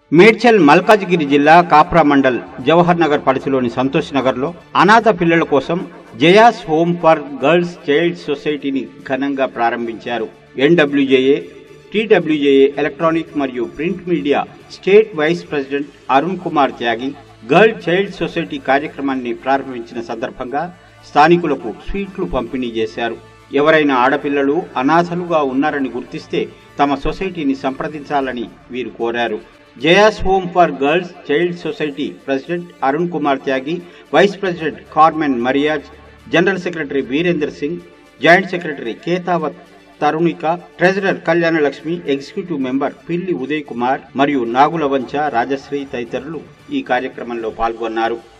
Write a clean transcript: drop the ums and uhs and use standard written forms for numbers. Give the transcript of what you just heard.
మేడ్చల్ మల్కాజ్గిరి జిల్లా కాప్రా మండల్ జవహర్ నగర్ పరిధిలోని సంతోష్ నగర్లో అనాథ పిల్లల కోసం Jaya's home for girls child సొసైటీని ఘనంగా ప్రారంభించారు. ఎన్డబ్ల్యూజేఏ, టీడబ్ల్యూజేఏ ఎలక్ట్రానిక్ మరియు print media state vice president Arun Kumar Tyagi girl child society కార్యక్రమాన్ని ప్రారంభించిన సందర్భంగా స్థానికులకు స్వీట్లు పంపిణీ చేశారు. ఎవరైనా ఆడపిల్లలు అనాథలుగా ఉన్నారని గుర్తిస్తే తమ సొసైటీని సంప్రదించాలని వీరు కోరారు. Jaya's home for girls child society president Arun Kumar Tyagi, vice president Carmen Mariaz, general secretary Virender Singh, joint secretary Ketavath Tarunika, treasurer Kalyana Lakshmi, executive member పిల్లి ఉదయ్ కుమార్ మరియు నాగుల వంచ, రాజశ్రీ తదితరులు ఈ కార్యక్రమంలో పాల్గొన్నారు.